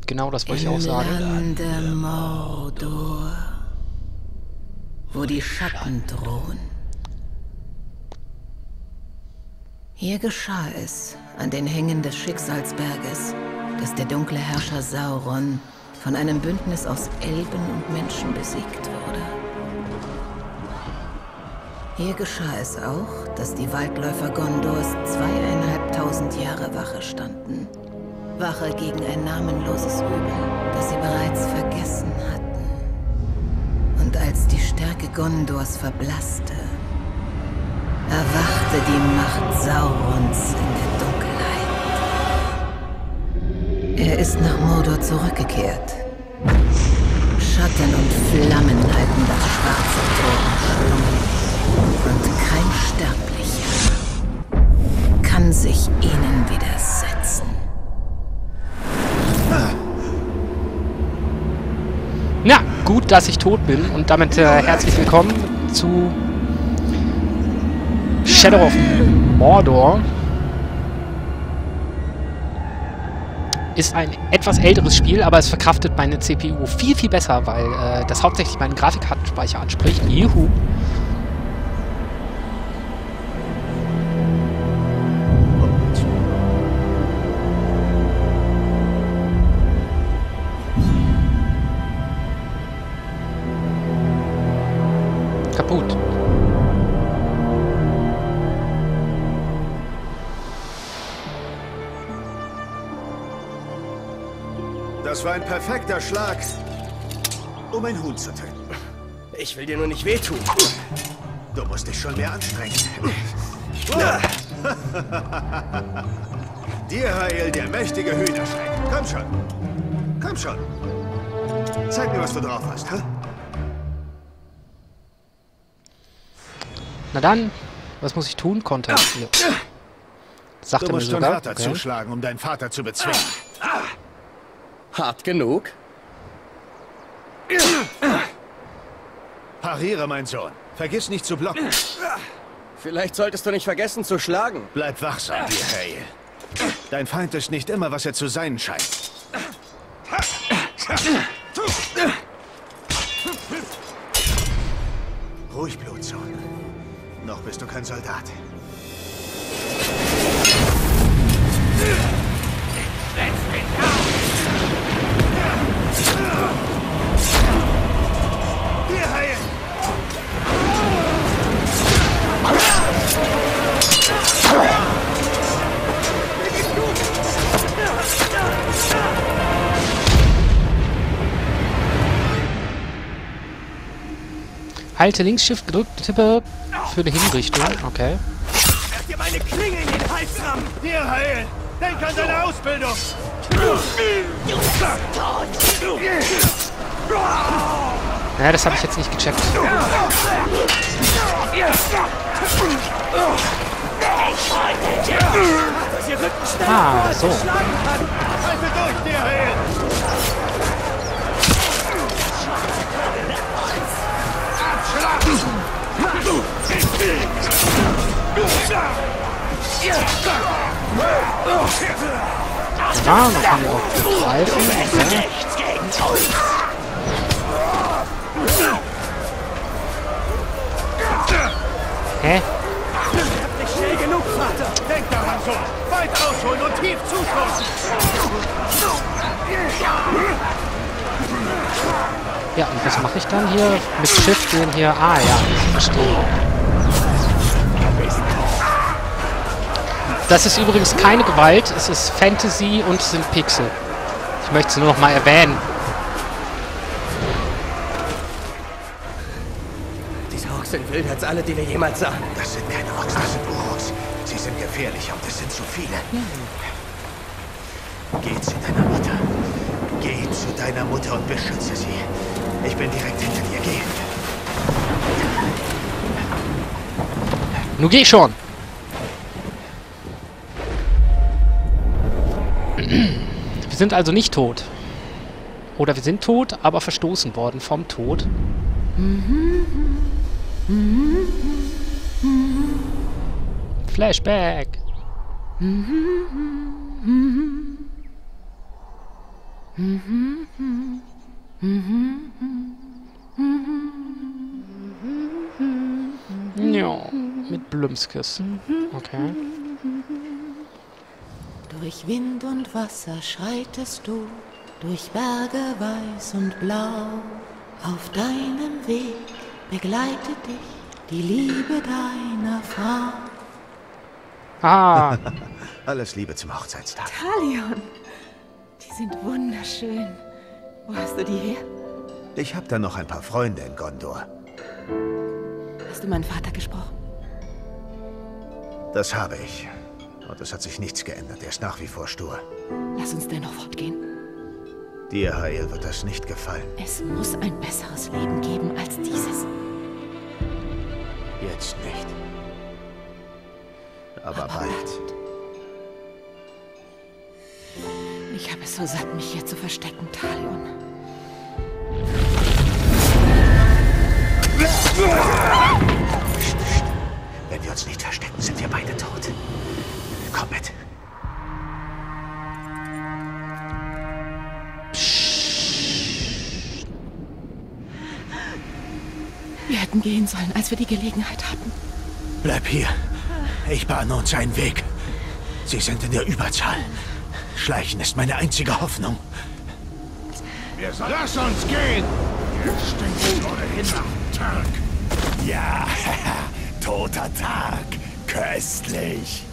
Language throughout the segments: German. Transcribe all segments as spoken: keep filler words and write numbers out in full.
Genau das wollte ich auch sagen. Lande Mordor, wo die Schatten drohen. Hier geschah es, an den Hängen des Schicksalsberges, dass der dunkle Herrscher Sauron von einem Bündnis aus Elben und Menschen besiegt wurde. Hier geschah es auch, dass die Waldläufer Gondors zweieinhalbtausend Jahre Wache standen. Wache gegen ein namenloses Übel, das sie bereits vergessen hatten. Und als die Stärke Gondors verblasste, erwachte die Macht Saurons in der Dunkelheit. Er ist nach Mordor zurückgekehrt. Schatten und Flammen halten das schwarze Tor umschlungen. Und kein Sterblicher kann sich ihnen widersetzen. Ja, gut, dass ich tot bin. Und damit äh, herzlich willkommen zu Shadow of Mordor. Ist ein etwas älteres Spiel, aber es verkraftet meine C P U viel, viel besser, weil äh, das hauptsächlich meinen Grafikkartenspeicher anspricht. Juhu! Kaputt. Das war ein perfekter Schlag, um ein Huhn zu töten. Ich will dir nur nicht wehtun. Du musst dich schon mehr anstrengen. Dir, Hael, der mächtige Hühnerschreck. Komm schon. Komm schon. Zeig mir, was du drauf hast, hä? Na dann, was muss ich tun? Content. Ja. Sagt Du er mir musst schon sogar. härter Okay. zuschlagen, um deinen Vater zu bezwingen. Hart genug? Pariere, mein Sohn. Vergiss nicht zu blocken. Vielleicht solltest du nicht vergessen zu schlagen. Bleib wachsam, dir, Hael. Dein Feind ist nicht immer, was er zu sein scheint. Ruhig, Blutsohn. Noch bist du kein Soldat. Hier, Hael! Halte links Shift gedrückt, tippe für eine Hinrichtung. Okay. Lass dir meine Klinge in den Hals rammen! Hier, Hael! Denk an deine Ausbildung! Ja, das habe ich jetzt nicht gecheckt. Ah, so. Halte durch, dir, Hael! Ja, man kann auch greifen. Okay. Hä? Nicht schnell genug, Vater! Denk daran, Sohn! Weit ausholen und tief zustoßen! Ja, und was mache ich dann hier? Mit Shift den hier... Ah, ja, ich verstehe. Das ist übrigens keine Gewalt, es ist Fantasy und es sind Pixel. Ich möchte es nur noch mal erwähnen. Diese Orks sind wilder als alle, die wir jemals sahen. Das sind keine Orks, das sind Uruks. Sie sind gefährlicher und es sind zu viele. Geh zu deiner Mutter. Geh zu deiner Mutter und beschütze sie. Ich bin direkt hinter dir. Geh. Nun geh schon! Wir sind also nicht tot. Oder wir sind tot, aber verstoßen worden vom Tod. Flashback. Ja, mit Blümskes. Okay. Durch Wind und Wasser schreitest du, durch Berge weiß und blau. Auf deinem Weg begleitet dich die Liebe deiner Frau. Ah. Alles Liebe zum Hochzeitstag. Talion, die sind wunderschön. Wo hast du die her? Ich habe da noch ein paar Freunde in Gondor. Hast du meinen Vater gesprochen? Das habe ich. Und es hat sich nichts geändert. Er ist nach wie vor stur. Lass uns dennoch fortgehen. Dir, Hael, wird das nicht gefallen. Es muss ein besseres Leben geben als dieses. Jetzt nicht. Aber, Aber bald. Ich habe es so satt, mich hier zu verstecken, Talion. Psst, psst. Wenn wir uns nicht verstecken, sind wir beide tot. Komm mit. Wir hätten gehen sollen, als wir die Gelegenheit hatten. Bleib hier. Ich bahne uns einen Weg. Sie sind in der Überzahl. Schleichen ist meine einzige Hoffnung. Wir sollen... Lass uns gehen! Jetzt stinkt ohnehin nach Tag. Ja, toter Tag. Köstlich.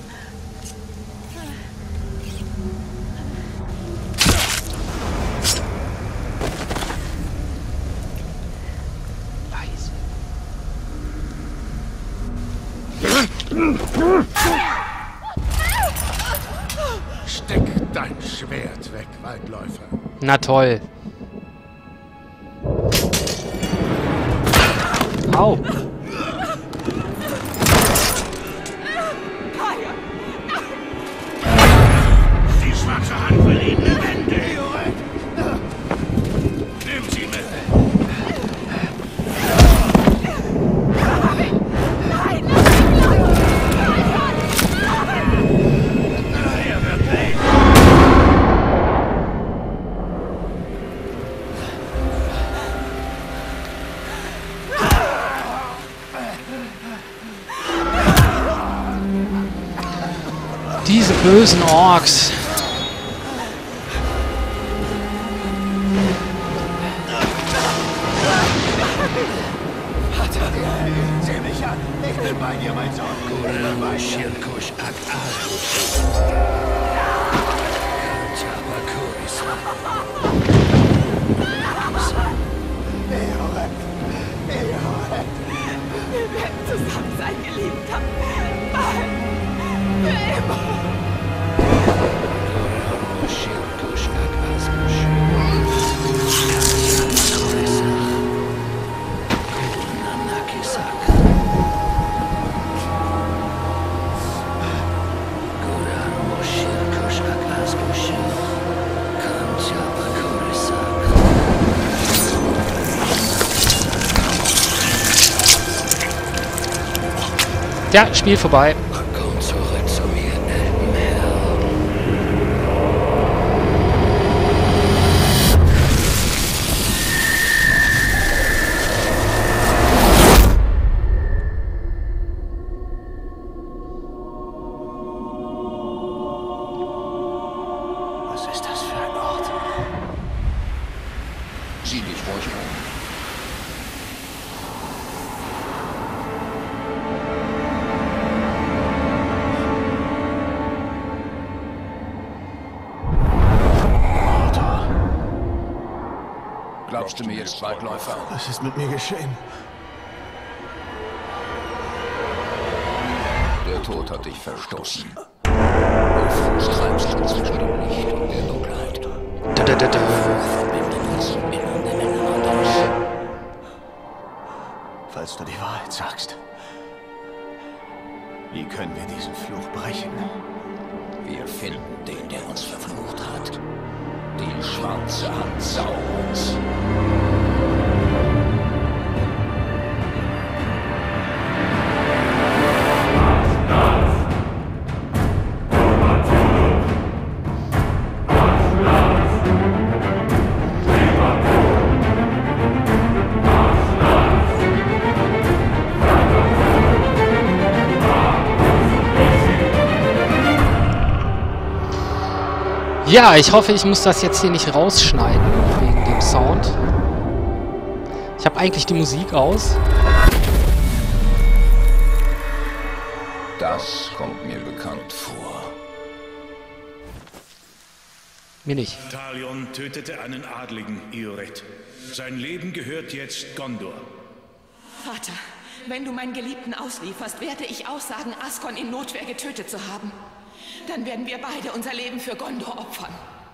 Steck dein Schwert weg, Waldläufer. Na toll. Au. Die schwarze Hand will ihn lebendig. Nimm sie mit. Diese bösen Orks. Sieh mich an. Ich bin bei dir, mein Sohn. Wir werden zusammen sein, Geliebter. Für immer. Ja, Spiel vorbei. Komm zurück zu mir, Elbenherr. Was ist das für ein Ort? Sieh dich ruhig um. Glaubst du mir jetzt, Waldläufer? Was ist mit mir geschehen? Der Tod hat dich verstoßen. Wovon streibst du zwischen dem Licht und der Dunkelheit? Da, da, da, da. Verbindet uns Millionen miteinander. Falls du die Wahrheit sagst, wie können wir diesen Fluch brechen? Wir finden den, der uns verflucht hat. Die schwarze Hand Saurons. Ja, ich hoffe, ich muss das jetzt hier nicht rausschneiden, wegen dem Sound. Ich habe eigentlich die Musik aus. Das kommt mir bekannt vor. Mir nicht. Talion tötete einen Adligen, Ioret. Sein Leben gehört jetzt Gondor. Vater, wenn du meinen Geliebten auslieferst, werde ich aussagen, Askon in Notwehr getötet zu haben. Dann werden wir beide unser Leben für Gondor opfern.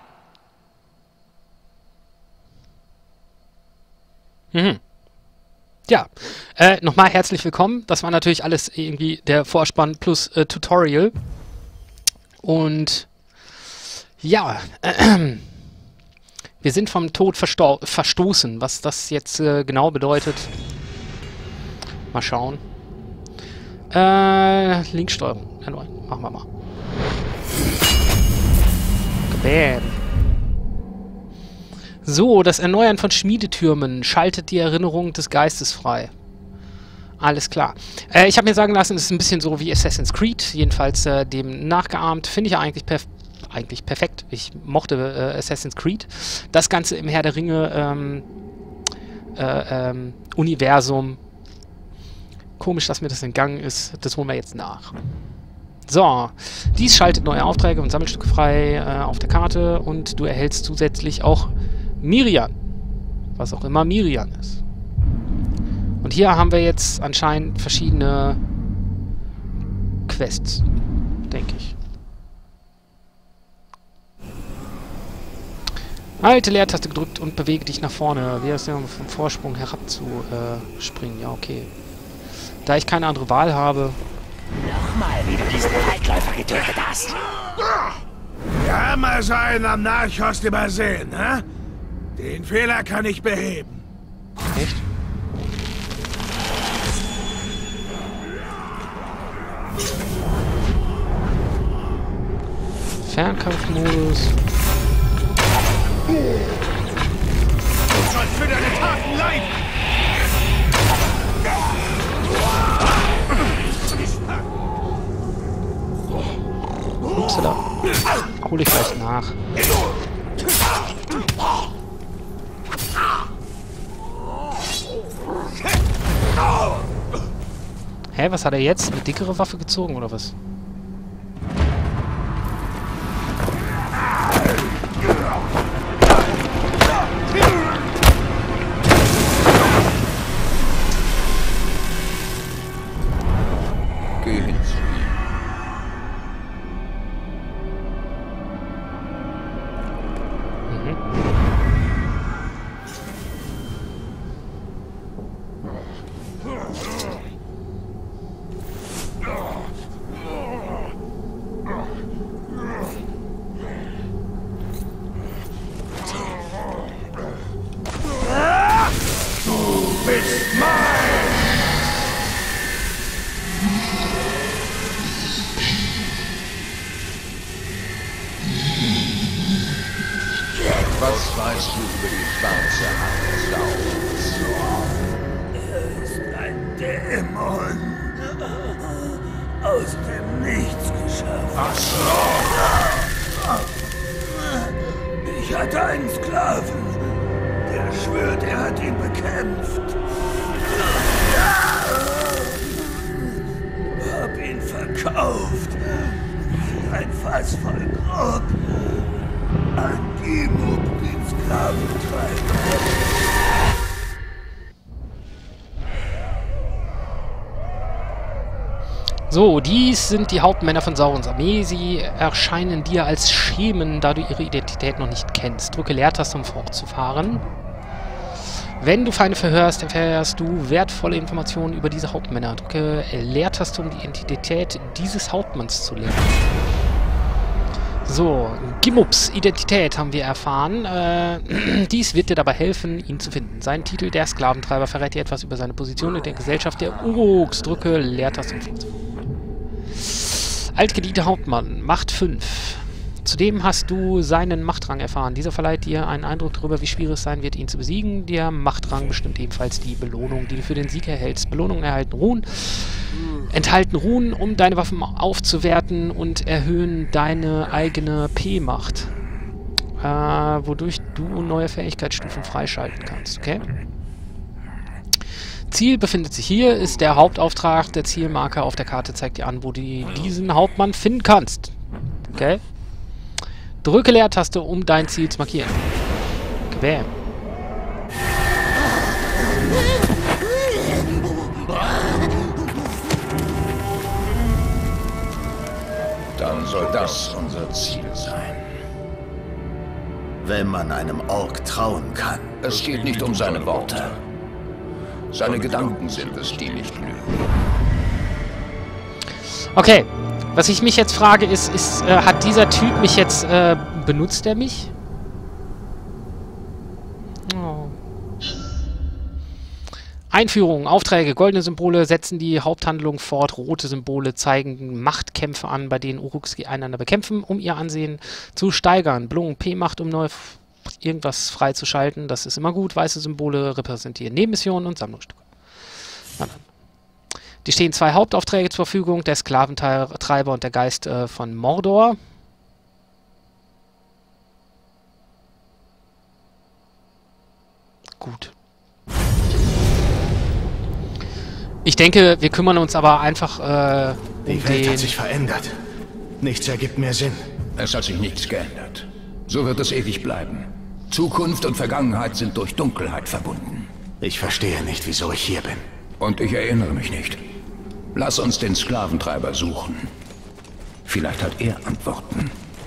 Mhm. Ja, äh, nochmal herzlich willkommen. Das war natürlich alles irgendwie der Vorspann plus äh, Tutorial. Und ja, äh, wir sind vom Tod verstoßen. Was das jetzt äh, genau bedeutet, mal schauen. Äh, Linksteuerung. Machen wir mal. Bam. So, das Erneuern von Schmiedetürmen schaltet die Erinnerung des Geistes frei. Alles klar. Äh, ich habe mir sagen lassen, es ist ein bisschen so wie Assassin's Creed, jedenfalls äh, dem nachgeahmt. Finde ich ja eigentlich, perf eigentlich perfekt. Ich mochte äh, Assassin's Creed. Das Ganze im Herr der Ringe ähm, äh, ähm, Universum. Komisch, dass mir das entgangen ist. Das holen wir jetzt nach. So, dies schaltet neue Aufträge und Sammelstücke frei äh, auf der Karte und du erhältst zusätzlich auch Mirian. Was auch immer Mirian ist. Und hier haben wir jetzt anscheinend verschiedene Quests, denke ich. Halte Leertaste gedrückt und bewege dich nach vorne. Wie es ja vom Vorsprung herab zu äh, springen. Ja, okay. Da ich keine andere Wahl habe... Nochmal, wie du diesen Waldläufer getötet hast. Wir haben also einen am Narchost übersehen, hä? Den Fehler kann ich beheben. Echt? Fernkampfmodus. Du sollst für deine Taten leiden! Upsala. Hol ich gleich nach. Hä, was hat er jetzt? Eine dickere Waffe gezogen, oder was? Geh hin zu ihm. Was weißt du über die schwarze Hand Sauros? Er ist ein Dämon. Aus dem Nichts geschaffen. Ach so. Ich hatte einen Sklaven. Der schwört, er hat ihn bekämpft. Hab ihn verkauft. Für ein Fass voll Grog. An die Muck, den Sklaventreiber. So, dies sind die Hauptmänner von Saurons Armee. Sie erscheinen dir als Schemen, da du ihre Identität noch nicht kennst. Drücke Leertaste, um fortzufahren. Wenn du Feinde verhörst, erfährst du wertvolle Informationen über diese Hauptmänner. Drücke Leertaste, um die Identität dieses Hauptmanns zu lernen. So, Gimups Identität haben wir erfahren. Äh, dies wird dir dabei helfen, ihn zu finden. Sein Titel, der Sklaventreiber, verrät dir etwas über seine Position in der Gesellschaft der Uruks. Drücke Leertaste, um fortzufahren. Altgedienter Hauptmann, Macht fünf. Zudem hast du seinen Machtrang erfahren. Dieser verleiht dir einen Eindruck darüber, wie schwierig es sein wird, ihn zu besiegen. Der Machtrang bestimmt ebenfalls die Belohnung, die du für den Sieg erhältst. Belohnungen erhalten Ruhen, enthalten Ruhen, um deine Waffen aufzuwerten und erhöhen deine eigene P-Macht. äh, wodurch du neue Fähigkeitsstufen freischalten kannst, okay? Ziel befindet sich hier, ist der Hauptauftrag. Der Zielmarker auf der Karte zeigt dir an, wo du diesen Hauptmann finden kannst. Okay? Drücke Leertaste, um dein Ziel zu markieren. Bam. Dann soll das unser Ziel sein. Wenn man einem Ork trauen kann. Es geht nicht um seine Worte. Seine Gedanken sind es, die nicht lügen. Okay, was ich mich jetzt frage ist, ist äh, hat dieser Typ mich jetzt, äh, benutzt er mich? Oh. Einführung, Aufträge, goldene Symbole setzen die Haupthandlung fort, rote Symbole zeigen Machtkämpfe an, bei denen Uruks einander bekämpfen, um ihr Ansehen zu steigern. Blumen P macht, um neue irgendwas freizuschalten, das ist immer gut. Weiße Symbole repräsentieren Nebenmissionen und Sammlungsstücke. Die stehen zwei Hauptaufträge zur Verfügung, der Sklaventreiber und der Geist äh, von Mordor. Gut. Ich denke, wir kümmern uns aber einfach äh, um Die Welt den... hat sich verändert. Nichts ergibt mehr Sinn. Es hat sich nichts geändert. So wird es ewig bleiben. Zukunft und Vergangenheit sind durch Dunkelheit verbunden. Ich verstehe nicht, wieso ich hier bin. Und ich erinnere mich nicht. Lass uns den Sklaventreiber suchen. Vielleicht hat er Antworten.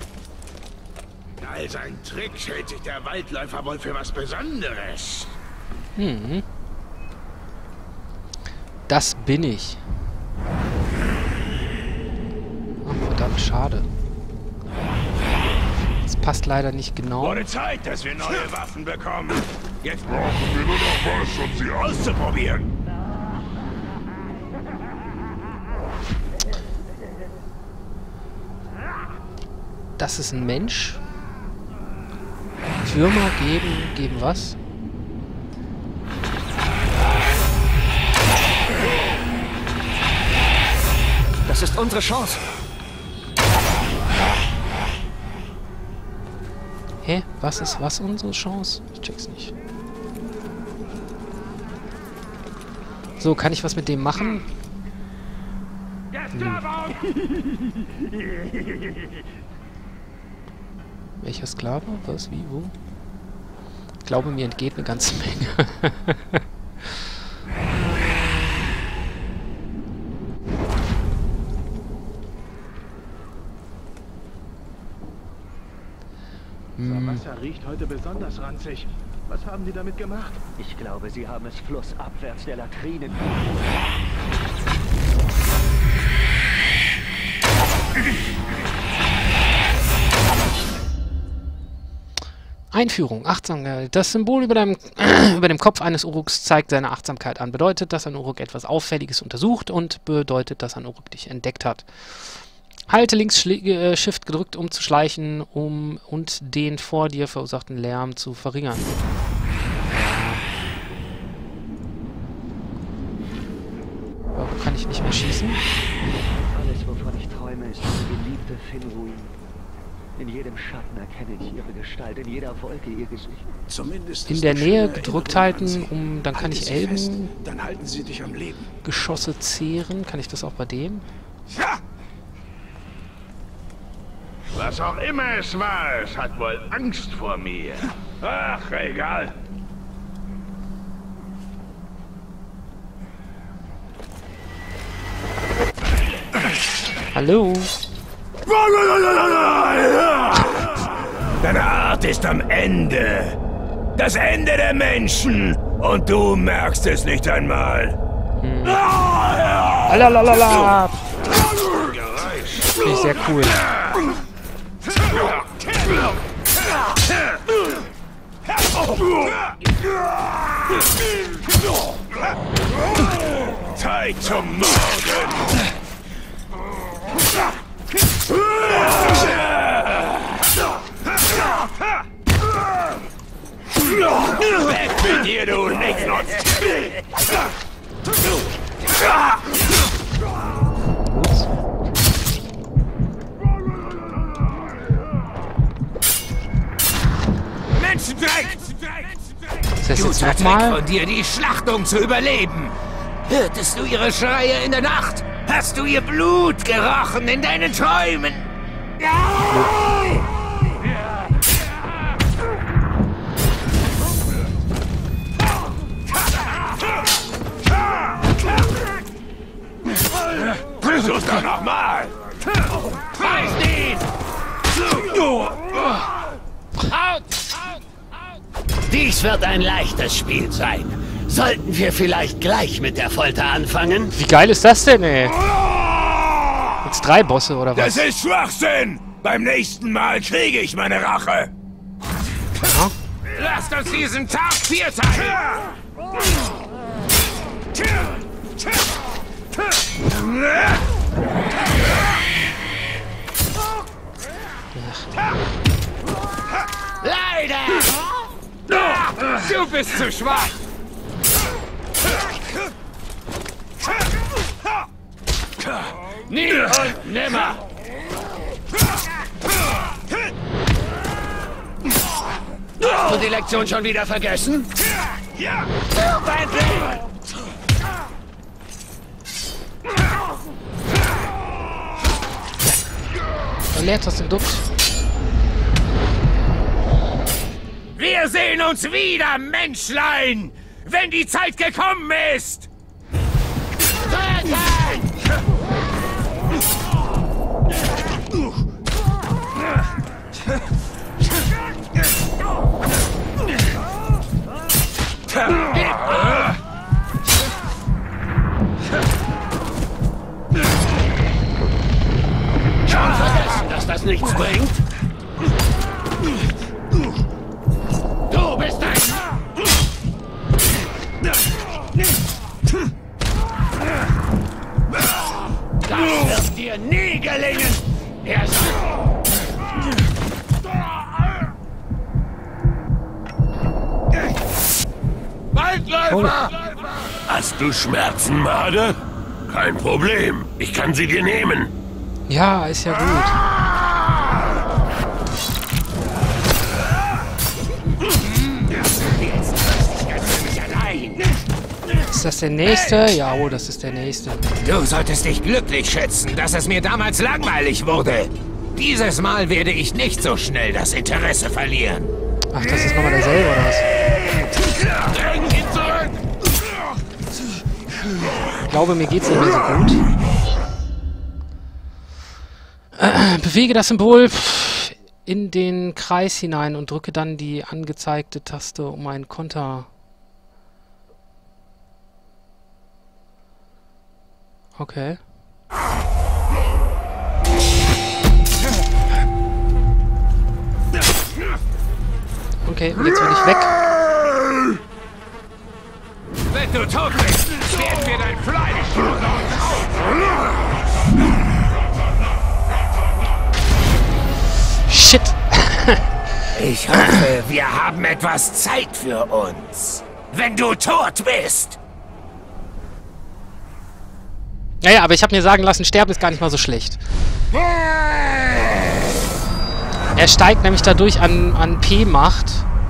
Als ein Trick hält sich der Waldläufer wohl für was Besonderes. Hm. Das bin ich. Oh, verdammt, schade. Das passt leider nicht genau. Wurde Zeit, dass wir neue Waffen bekommen. Jetzt brauchen wir nur noch was, um sie auszuprobieren. Das ist ein Mensch. Würmer geben, geben was? Das ist unsere Chance. Hä? Was ist was unsere Chance? Ich check's nicht. So, kann ich was mit dem machen? Hm. Welcher Sklave? Was? Wie? Wo? Ich glaube, mir entgeht eine ganze Menge. Das Wasser riecht heute besonders ranzig. Was haben die damit gemacht? Ich glaube, sie haben es flussabwärts der Latrinen. Einführung, Achtsamkeit. Das Symbol über dem, über dem Kopf eines Uruks zeigt seine Achtsamkeit an. Bedeutet, dass ein Uruk etwas Auffälliges untersucht und bedeutet, dass ein Uruk dich entdeckt hat. Halte links äh, Shift gedrückt, um zu schleichen, um und den vor dir verursachten Lärm zu verringern. Warum kann ich nicht mehr schießen? Alles, wovon ich träume, ist meine geliebte Finruin. In jedem Schatten erkenne ich ihre Gestalt, in jeder Wolke ihr Gesicht. Zumindest in der Nähe gedrückt halten, um dann kann ich Elben dann halten sie dich am Leben. Geschosse zehren. Kann ich das auch bei dem? Ja! Was auch immer es war, es hat wohl Angst vor mir. Ach, egal. Hallo? Deine Art ist am Ende. Das Ende der Menschen. Und du merkst es nicht einmal. Hm. Lalalala. Finde ich sehr cool. Zeit zum Morden! Weg mit dir, du Nichtsnutz! das jetzt Guter Trick nochmal? von dir, die Schlachtung zu überleben. Hörtest du ihre Schreie in der Nacht? Hast du ihr Blut gerochen in deinen Träumen? Versuch's doch nochmal! Weiß nicht! Dies wird ein leichtes Spiel sein. Sollten wir vielleicht gleich mit der Folter anfangen? Wie geil ist das denn, ey? Jetzt drei Bosse, oder was? Das ist Schwachsinn! Beim nächsten Mal kriege ich meine Rache! Ja. Lasst uns diesen Tag vierteilen! Leider! Du bist zu schwach! Nie und nimmer! Hast du die Lektion schon wieder vergessen? Ja! Er leert das im Duft. Wir sehen uns wieder, Menschlein! Wenn die Zeit gekommen ist! Schon vergessen, dass das nichts bringt? Du bist ein... Das wird dir nie gelingen! Er Waldläufer! Hast du Schmerzen, Made? Kein Problem. Ich kann sie dir nehmen. Ja, ist ja gut. Ist das der nächste? Ja, oh, das ist der nächste. Du solltest dich glücklich schätzen, dass es mir damals langweilig wurde. Dieses Mal werde ich nicht so schnell das Interesse verlieren. Ach, das ist nochmal derselbe, oder was? Dräng ihn zurück! Ich glaube, mir geht's nicht mehr so gut. Äh, bewege das Symbol in den Kreis hinein und drücke dann die angezeigte Taste, um einen Konter... Okay. Okay, und jetzt will ich weg. Wenn du tot bist, werden wir dein Fleisch Shit! Ich hoffe, wir haben etwas Zeit für uns. Wenn du tot bist! Naja, aber ich habe mir sagen lassen, sterben ist gar nicht mal so schlecht. Er steigt nämlich dadurch an, an P-Macht.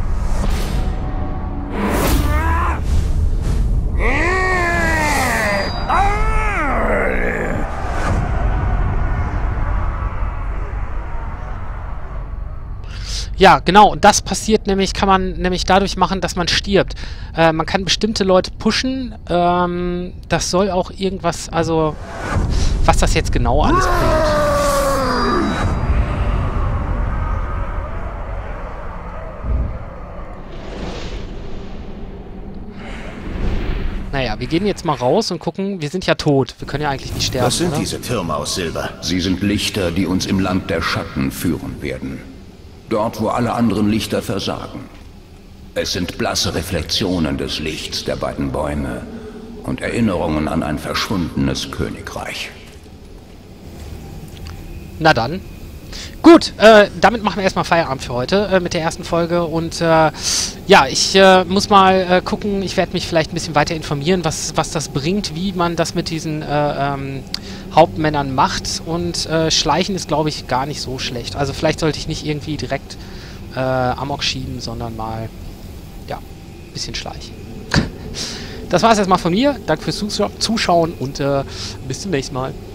Ja, genau. Und das passiert nämlich, kann man nämlich dadurch machen, dass man stirbt. Äh, man kann bestimmte Leute pushen. Ähm, das soll auch irgendwas, also was das jetzt genau alles bringt. Naja, wir gehen jetzt mal raus und gucken. Wir sind ja tot. Wir können ja eigentlich nicht sterben. Was sind oder? diese Türme aus Silber? Sie sind Lichter, die uns im Land der Schatten führen werden. Dort, wo alle anderen Lichter versagen. Es sind blasse Reflexionen des Lichts der beiden Bäume und Erinnerungen an ein verschwundenes Königreich. Na dann. Gut, äh, damit machen wir erstmal Feierabend für heute äh, mit der ersten Folge. Und äh, ja, ich äh, muss mal äh, gucken, ich werde mich vielleicht ein bisschen weiter informieren, was, was das bringt, wie man das mit diesen äh, ähm, Hauptmännern macht. Und äh, Schleichen ist, glaube ich, gar nicht so schlecht. Also vielleicht sollte ich nicht irgendwie direkt äh, Amok schieben, sondern mal, ja, bisschen schleichen. Das war's erstmal von mir. Danke fürs Zuschauen und äh, bis zum nächsten Mal.